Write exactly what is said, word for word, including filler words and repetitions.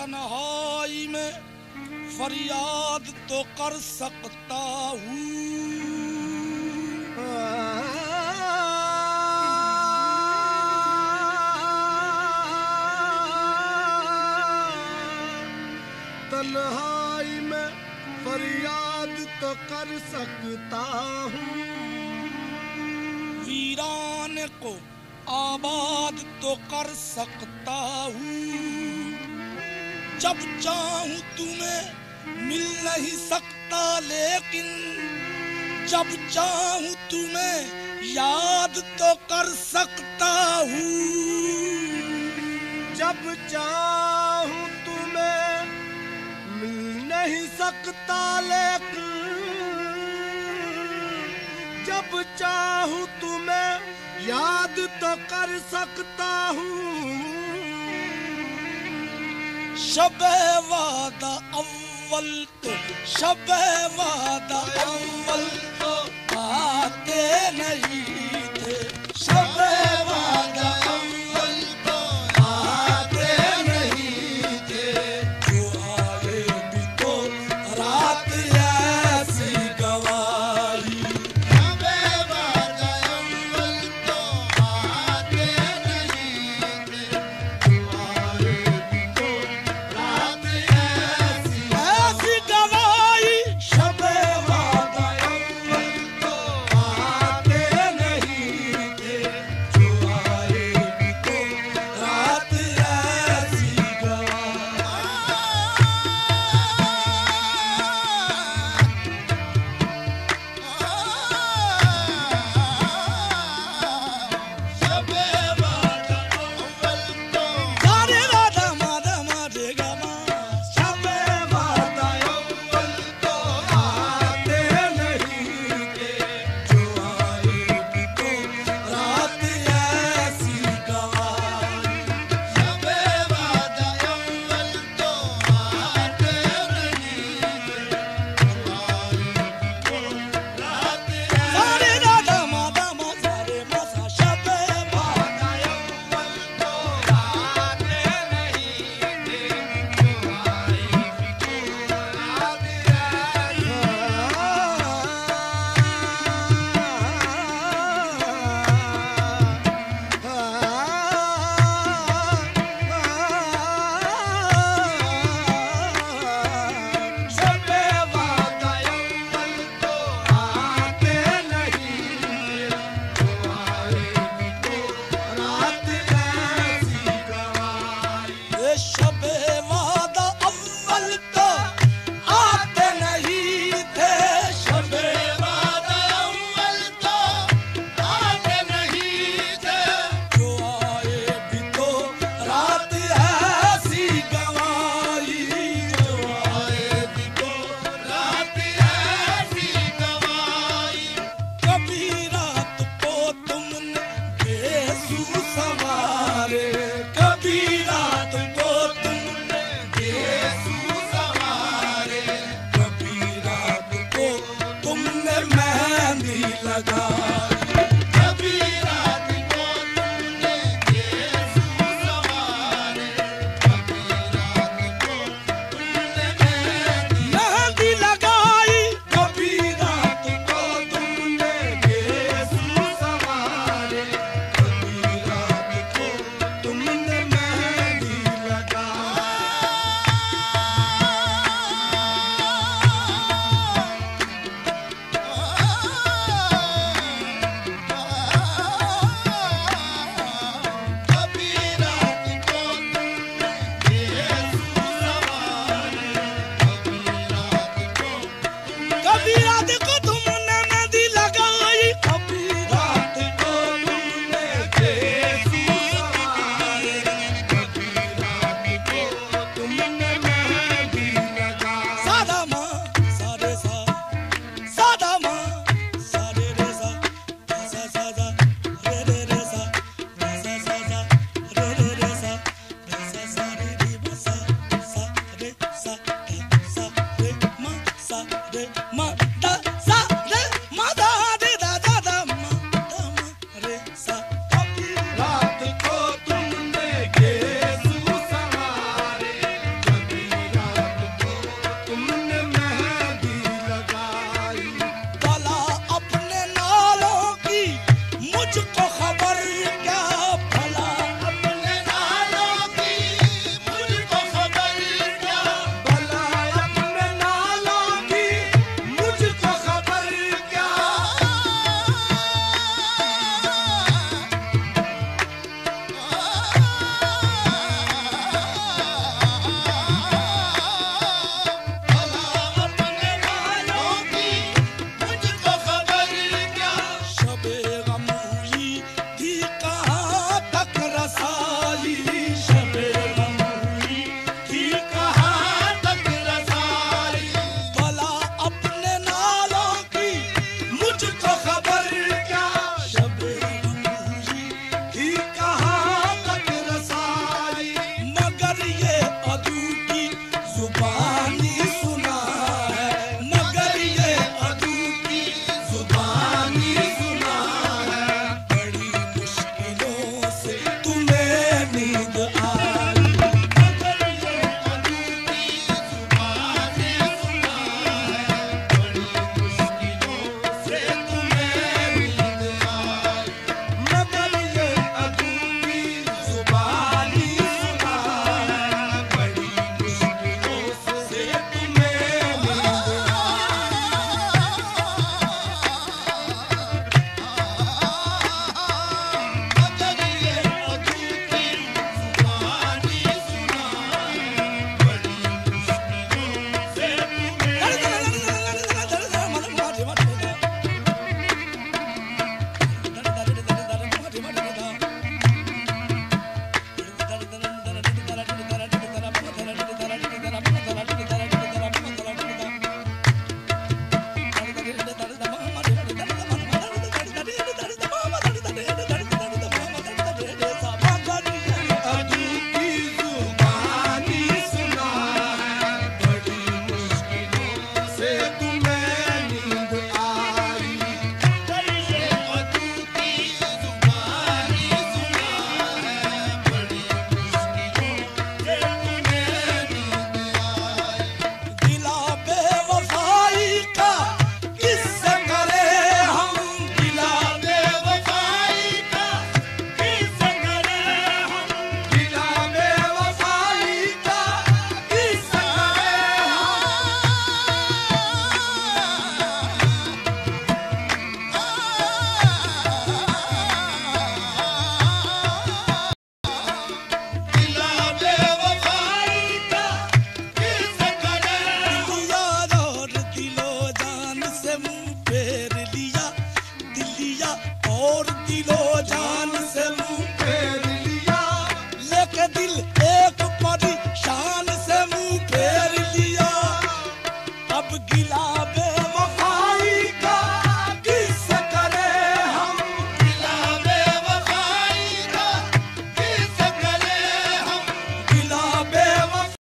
तन्हाई में फरियाद तो कर सकता हूँ। तन्हाई में फरियाद तो कर सकता हूँ। वीरान को आबाद तो कर सकता हूँ। जब चाहूं तुम्हें मिल नहीं सकता, लेकिन जब चाहूं तुम्हें याद तो कर सकता हूँ। जब चाहूं तुम्हें मिल नहीं सकता, लेकिन जब चाहूं तुम्हें याद तो कर सकता हूँ। शबे वादा अव्वल तो शबे वादा अव्वल तो आते नहीं थे। शबे वादा अव्वल तो आते नहीं थे। जो आए भी तो रात ऐसी गवाही। शबे वादा अव्वल तो आते नहीं थे। जो आए भी तो रात ऐसी ऐसी गवाही। शबे वादा अव्वल तो आते नहीं गिला बे